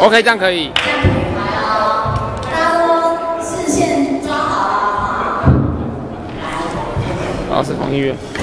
OK， 这样可以。 这样可以来哦。大家都视线抓好了。来。 老师放音乐。